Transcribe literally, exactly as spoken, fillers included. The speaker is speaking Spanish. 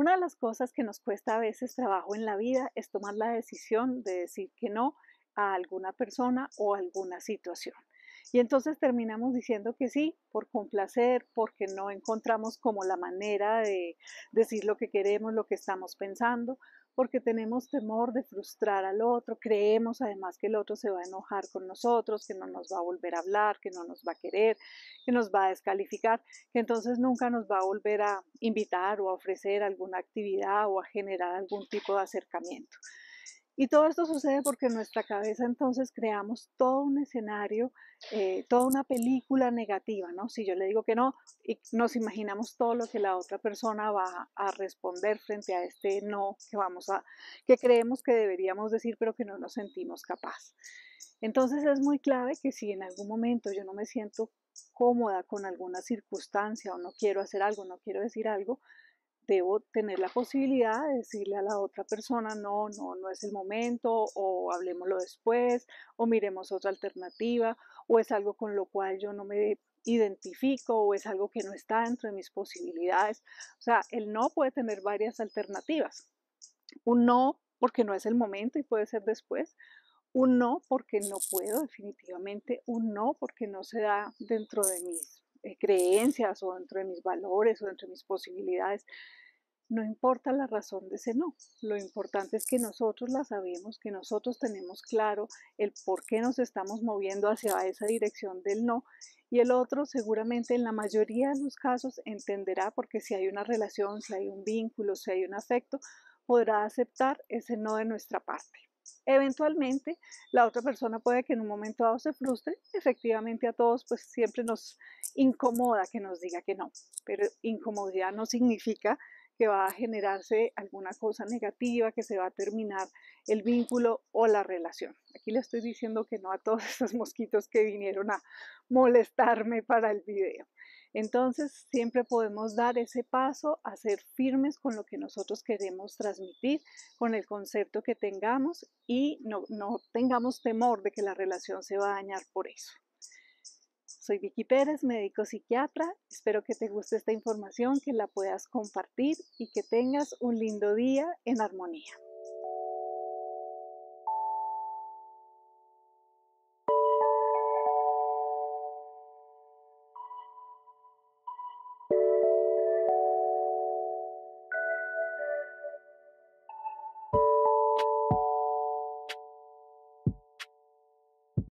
Una de las cosas que nos cuesta a veces trabajo en la vida es tomar la decisión de decir que no a alguna persona o a alguna situación. Y entonces terminamos diciendo que sí por complacer, porque no encontramos como la manera de decir lo que queremos, lo que estamos pensando, porque tenemos temor de frustrar al otro, creemos además que el otro se va a enojar con nosotros, que no nos va a volver a hablar, que no nos va a querer, que nos va a descalificar, que entonces nunca nos va a volver a invitar o a ofrecer alguna actividad o a generar algún tipo de acercamiento. Y todo esto sucede porque en nuestra cabeza entonces creamos todo un escenario, eh, toda una película negativa, ¿no? Si yo le digo que no, y nos imaginamos todo lo que la otra persona va a responder frente a este no que vamos a, que creemos que deberíamos decir, pero que no nos sentimos capaz. Entonces es muy clave que si en algún momento yo no me siento cómoda con alguna circunstancia o no quiero hacer algo, no quiero decir algo, debo tener la posibilidad de decirle a la otra persona, no, no, no es el momento, o hablemoslo después, o miremos otra alternativa, o es algo con lo cual yo no me identifico, o es algo que no está dentro de mis posibilidades. O sea, el no puede tener varias alternativas. Un no porque no es el momento y puede ser después. Un no porque no puedo definitivamente. Un no porque no se da dentro de mis eh, creencias o dentro de mis valores o dentro de mis posibilidades. No importa la razón de ese no, lo importante es que nosotros la sabemos, que nosotros tenemos claro el por qué nos estamos moviendo hacia esa dirección del no, y el otro seguramente en la mayoría de los casos entenderá, porque si hay una relación, si hay un vínculo, si hay un afecto, podrá aceptar ese no de nuestra parte. Eventualmente, la otra persona puede que en un momento dado se frustre. Efectivamente, a todos pues siempre nos incomoda que nos diga que no, pero incomodidad no significa que va a generarse alguna cosa negativa, que se va a terminar el vínculo o la relación. Aquí le estoy diciendo que no a todos esos mosquitos que vinieron a molestarme para el video. Entonces, siempre podemos dar ese paso a ser firmes con lo que nosotros queremos transmitir, con el concepto que tengamos, y no, no tengamos temor de que la relación se va a dañar por eso. Soy Vicky Pérez, médico psiquiatra. Espero que te guste esta información, que la puedas compartir y que tengas un lindo día en armonía.